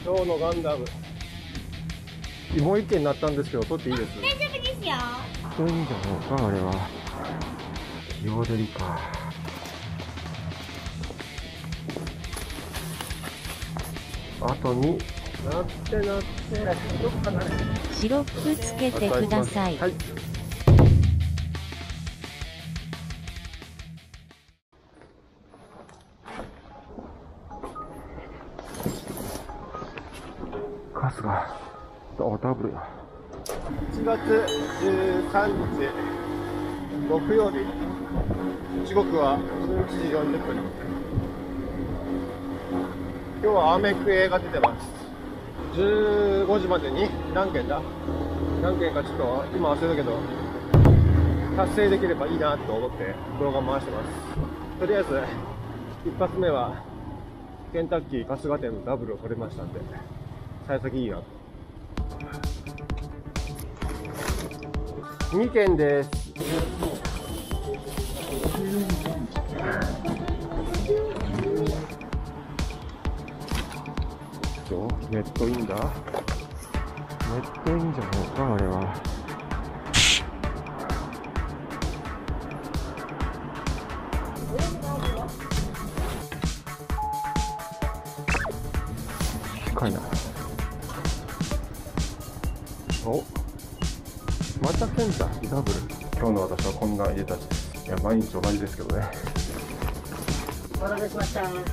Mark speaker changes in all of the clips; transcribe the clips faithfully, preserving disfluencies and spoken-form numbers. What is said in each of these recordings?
Speaker 1: 今日のガンダムもう一件になったんですけど、撮っていいです？
Speaker 2: 大丈夫ですよ。
Speaker 1: そういうんじゃないか、あれは。ヨーデリか。あとになってなって、どっかな。
Speaker 2: シロップつけてください。
Speaker 1: はい。カスが、あ、ダブルや。いちがつじゅうさんにち木曜日、時刻はじゅういちじよんじゅっぷん。今日はアメクエが出てます。じゅうごじまでに何件だ何件かちょっと今忘れたけど、達成できればいいなと思って動画回してます。とりあえず一発目はケンタッキー春日店のダブルを取れましたんで、幸先いいなと。にけんです。どう？ネットインだ。ネットインじゃないか、あれは。近いな。お、またケンタッキーダブル。今日の私はこんな入れたちです。いや、毎日同じですけどね。
Speaker 2: お待たせしました。
Speaker 1: よい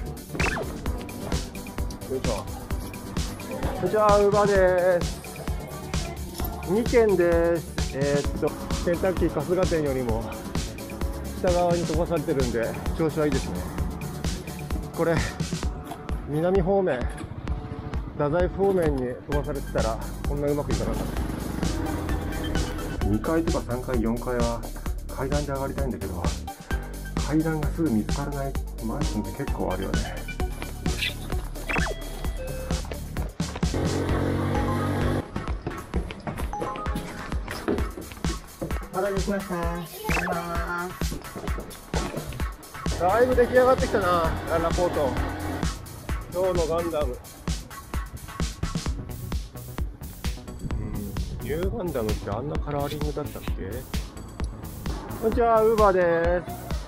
Speaker 1: しょ。こんにちは、ウーバーです。にけんです。えー、っと、ケンタッキー春日店よりも北側に飛ばされてるんで、調子はいいですね。これ、南方面、太宰府方面に飛ばされてたら、こんなうまくいかなかった。にかいとかさんかい、よんかいは階段で上がりたいんだけど、階段がすぐ見つからないマンションって結構あるよね。
Speaker 2: お待たせしました。
Speaker 1: だいぶ出来上がってきたな、ララポート。今日のガンダム。ニューガンダムってあんなカラーリングだったっけ？こんにちは、ウーバーです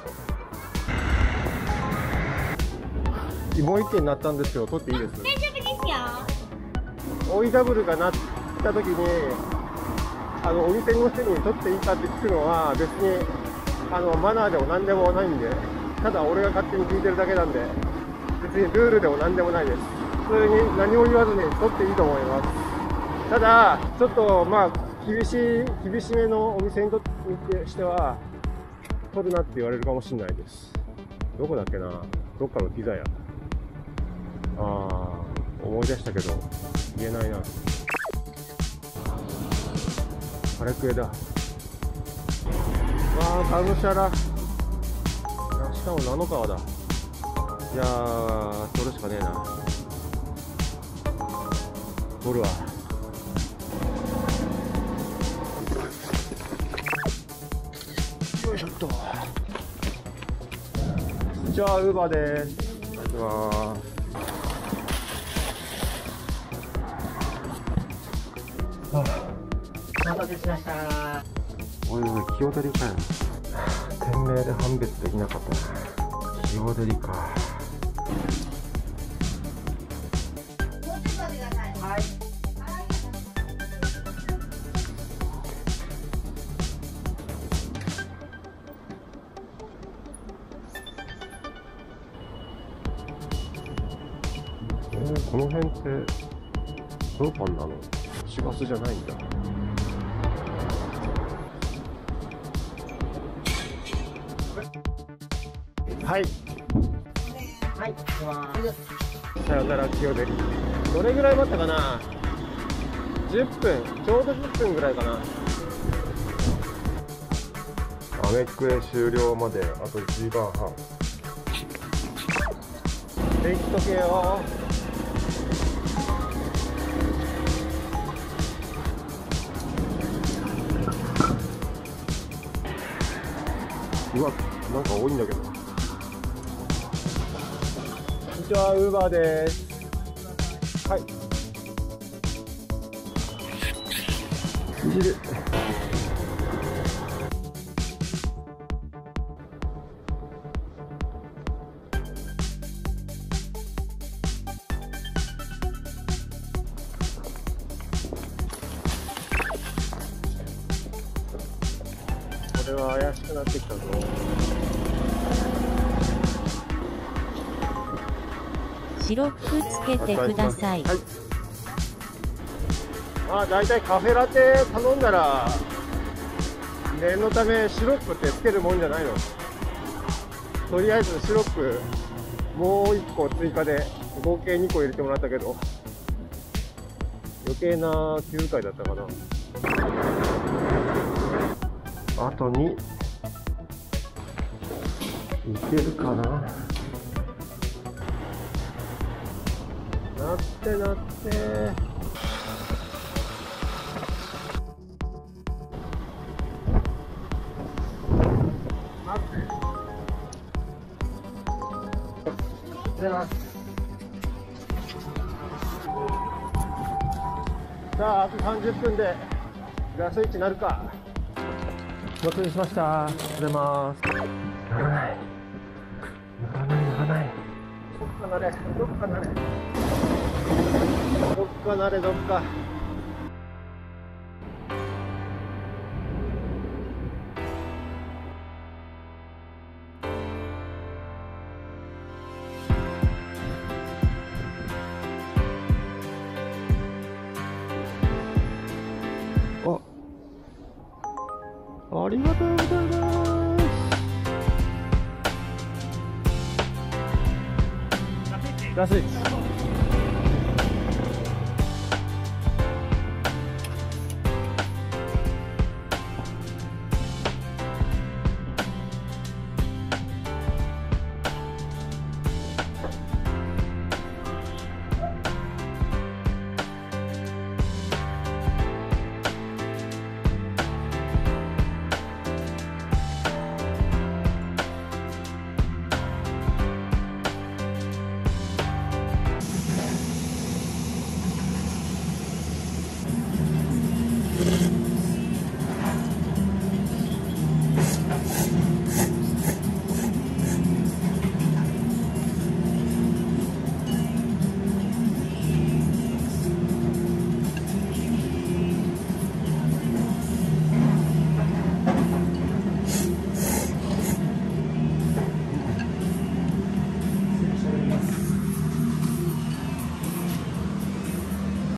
Speaker 1: 。もう一件になったんですけど、撮っていいです？
Speaker 2: 大丈夫ですよ。
Speaker 1: オイダブルが鳴った時に、あのお店の人に撮っていいかって聞くのは別にあのマナーでも何でもないんで、ただ俺が勝手に聞いてるだけなんで、別にルールでも何でもないです。普通に何も言わずに撮っていいと思います。ただちょっとまあ厳しい厳しめのお店にとってしては撮るなって言われるかもしれないです。どこだっけな、どっかのピザ屋。ああ、思い出したけど言えないな。カレクエだ。わあ、がむしゃら。しかも七川だ。いやー、それしかねえな。撮るわ。よいしょっと。こんにちは、ウーバーです。お願いします。はあ、
Speaker 2: お待たせしました。
Speaker 1: おいおい、気を取りかよ。店名で判別できなかったな。気を取りか。
Speaker 2: はい。
Speaker 1: えー、この辺ってどうパンなの？市バスじゃないんだ。はい。
Speaker 2: はい。
Speaker 1: さよなら清出。どれぐらい待ったかな。じゅっぷん、ちょうどじゅっぷんぐらいかな。アメクエ終了まであといちじかんはん。電気時計よ。うわ、なんか多いんだけど。こんにちは、ウーバーです。はい。 いじる。これは怪しくなってきたぞ。
Speaker 3: シロップつけてください。
Speaker 1: はい。まあ大体カフェラテ頼んだら念のためシロップってつけるもんじゃないの。とりあえずシロップもういっこ追加で合計にこ入れてもらったけど、余計な気遣いだったかな。あとにいけるかな。なってなって。出ます。さあ、あとさんじゅっぷんでガスイッチなるか。お待たせしました。出ます。ならない。ならない、ならない。どっかなれ、どっかなれ。どっかなれ、どっか。あ、ありがとうございます。ガスイッチ。